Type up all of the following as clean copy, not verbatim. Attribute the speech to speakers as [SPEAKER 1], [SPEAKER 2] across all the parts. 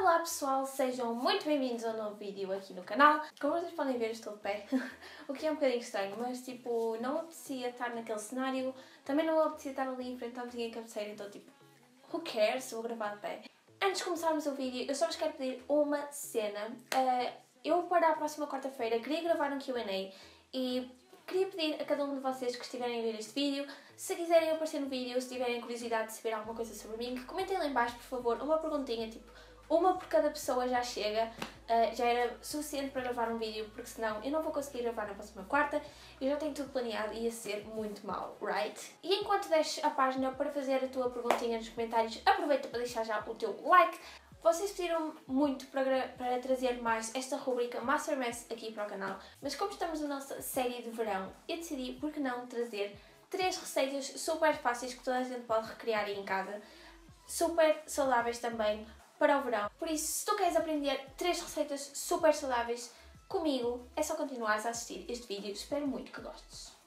[SPEAKER 1] Olá pessoal, sejam muito bem-vindos a um novo vídeo aqui no canal. Como vocês podem ver, estou de pé, o que é um bocadinho estranho, mas tipo, não me apetecia estar naquele cenário, também não me apetecia estar ali em frente à minha cabeceira, então tipo, who cares, vou gravar de pé. Antes de começarmos o vídeo, eu só vos quero pedir uma cena. Eu para a próxima quarta-feira queria gravar um Q&A e queria pedir a cada um de vocês que estiverem a ver este vídeo, se quiserem aparecer no vídeo, se tiverem curiosidade de saber alguma coisa sobre mim, que comentem lá em baixo, por favor, uma perguntinha, tipo, uma por cada pessoa já chega, já era suficiente para gravar um vídeo, porque senão eu não vou conseguir gravar na próxima quarta, eu já tenho tudo planeado e ia ser muito mau, right? E enquanto deixes a página para fazer a tua perguntinha nos comentários, aproveita para deixar já o teu like. Vocês pediram muito para trazer mais esta rubrica Master Mess aqui para o canal, mas como estamos na nossa série de verão, eu decidi, por que não, trazer 3 receitas super fáceis que toda a gente pode recriar aí em casa, super saudáveis também para o verão. Por isso, se tu queres aprender 3 receitas super saudáveis comigo, é só continuares a assistir este vídeo, espero muito que gostes.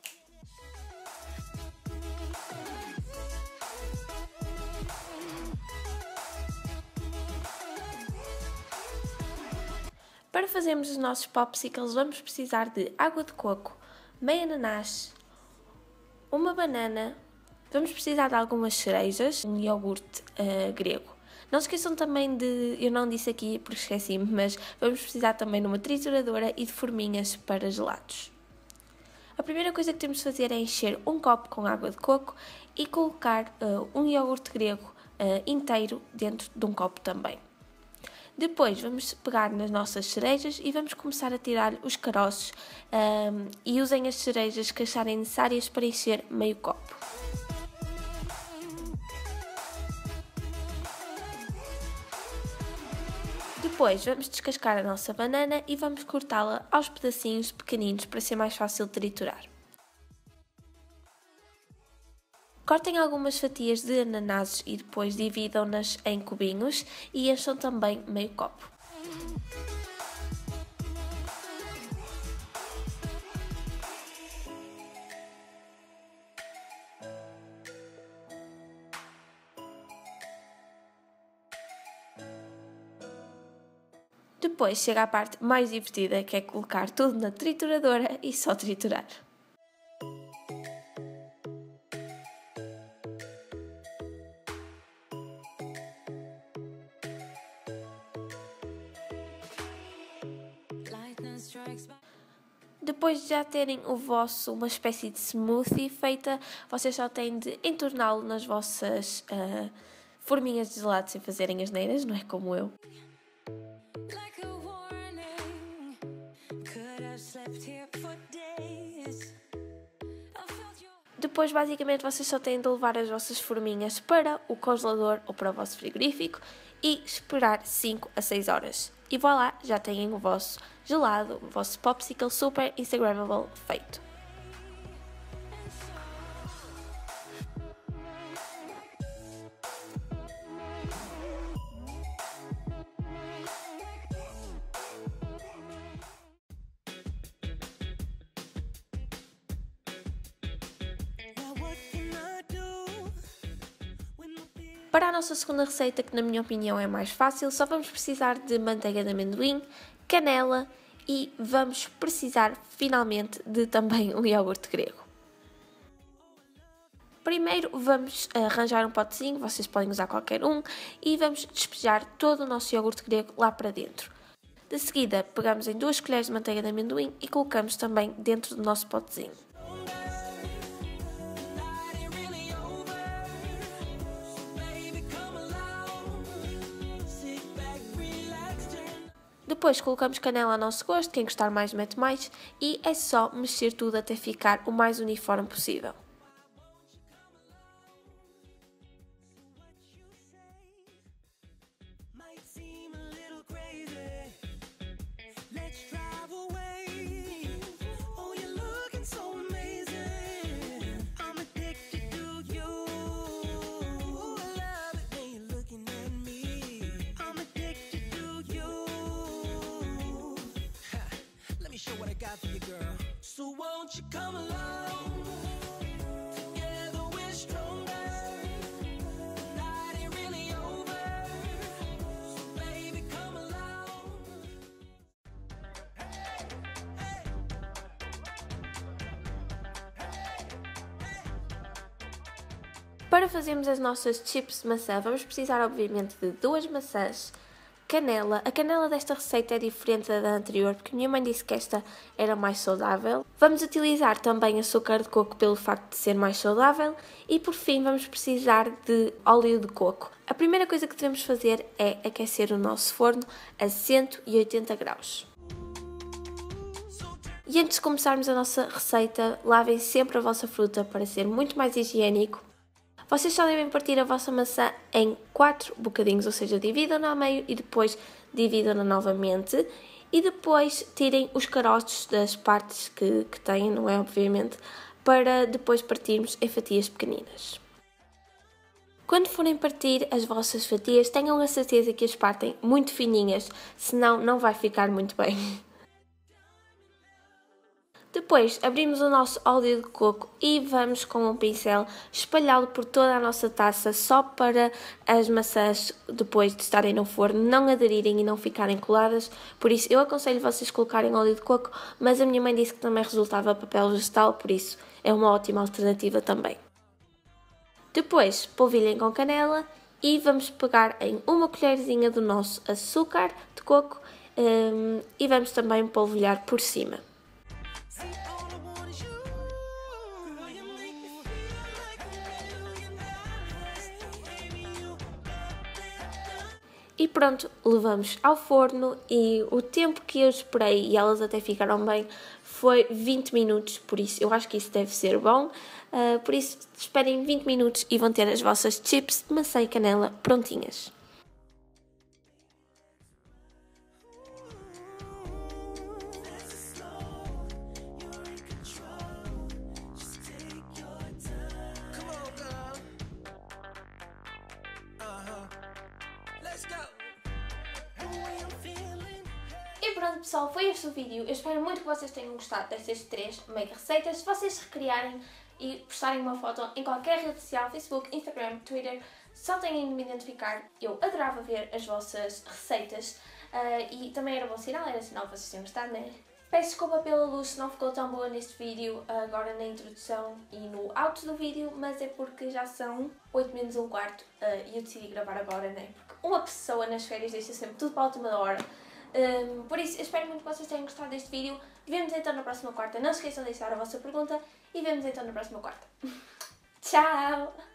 [SPEAKER 1] Para fazermos os nossos popsicles vamos precisar de água de coco, meio ananás, uma banana, vamos precisar de algumas cerejas, um iogurte grego. Não se esqueçam também de, eu não disse aqui porque esqueci-me, mas vamos precisar também de uma trituradora e de forminhas para gelados. A primeira coisa que temos de fazer é encher um copo com água de coco e colocar um iogurte grego inteiro dentro de um copo também. Depois vamos pegar nas nossas cerejas e vamos começar a tirar os caroços e usem as cerejas que acharem necessárias para encher meio copo. Depois vamos descascar a nossa banana e vamos cortá-la aos pedacinhos pequeninos para ser mais fácil de triturar. Cortem algumas fatias de ananases e depois dividam-nas em cubinhos e encham também meio copo. Depois chega a parte mais divertida, que é colocar tudo na trituradora e só triturar. Depois de já terem uma espécie de smoothie feita, vocês só têm de entorná-lo nas vossas forminhas de gelado sem fazerem asneiras, não é como eu. Depois, basicamente, vocês só têm de levar as vossas forminhas para o congelador ou para o vosso frigorífico e esperar 5 a 6 horas. E voilà, já têm o vosso gelado, o vosso popsicle super instagrammable feito. Para a nossa segunda receita, que na minha opinião é mais fácil, só vamos precisar de manteiga de amendoim, canela e vamos precisar finalmente de também um iogurte grego. Primeiro vamos arranjar um potezinho, vocês podem usar qualquer um, e vamos despejar todo o nosso iogurte grego lá para dentro. De seguida pegamos em 2 colheres de manteiga de amendoim e colocamos também dentro do nosso potezinho. Depois colocamos canela ao nosso gosto, quem gostar mais mete mais, e é só mexer tudo até ficar o mais uniforme possível. So won't you come along? Para fazermos as nossas chips de maçã, vamos precisar obviamente de 2 maçãs, canela. A canela desta receita é diferente da anterior, porque minha mãe disse que esta era mais saudável. Vamos utilizar também açúcar de coco pelo facto de ser mais saudável. E por fim vamos precisar de óleo de coco. A primeira coisa que devemos fazer é aquecer o nosso forno a 180 graus. E antes de começarmos a nossa receita, lavem sempre a vossa fruta para ser muito mais higiênico. Vocês só devem partir a vossa maçã em 4 bocadinhos, ou seja, dividam-na ao meio e depois dividam-na novamente. E depois tirem os caroços das partes que têm, não é? Obviamente, para depois partirmos em fatias pequeninas. Quando forem partir as vossas fatias, tenham a certeza que as partem muito fininhas, senão não vai ficar muito bem. Depois abrimos o nosso óleo de coco e vamos com um pincel espalhá-lo por toda a nossa taça só para as maçãs depois de estarem no forno não aderirem e não ficarem coladas. Por isso eu aconselho vocês colocarem óleo de coco, mas a minha mãe disse que também resultava papel vegetal, por isso é uma ótima alternativa também. Depois polvilhem com canela e vamos pegar em uma colherzinha do nosso açúcar de coco e vamos também polvilhar por cima. E pronto, levamos ao forno e o tempo que eu esperei, e elas até ficaram bem, foi 20 minutos, por isso eu acho que isso deve ser bom. Por isso, esperem 20 minutos e vão ter as vossas chips de maçã e canela prontinhas. E pronto pessoal, foi este o vídeo. Eu espero muito que vocês tenham gostado destas 3 mega receitas. Se vocês recriarem e postarem uma foto em qualquer rede social, Facebook, Instagram, Twitter, só têm de me identificar. Eu adorava ver as vossas receitas e também era bom sinal, era sinal que vocês tinham gostado, né? Peço desculpa pela luz se não ficou tão boa neste vídeo, agora na introdução e no outro do vídeo, mas é porque já são 8 menos um quarto e eu decidi gravar agora, né? Porque uma pessoa nas férias deixa sempre tudo para a última hora. Por isso, eu espero muito que vocês tenham gostado deste vídeo. Vemo-nos então na próxima quarta. Não se esqueçam de deixar a vossa pergunta e vemo-nos então na próxima quarta. Tchau!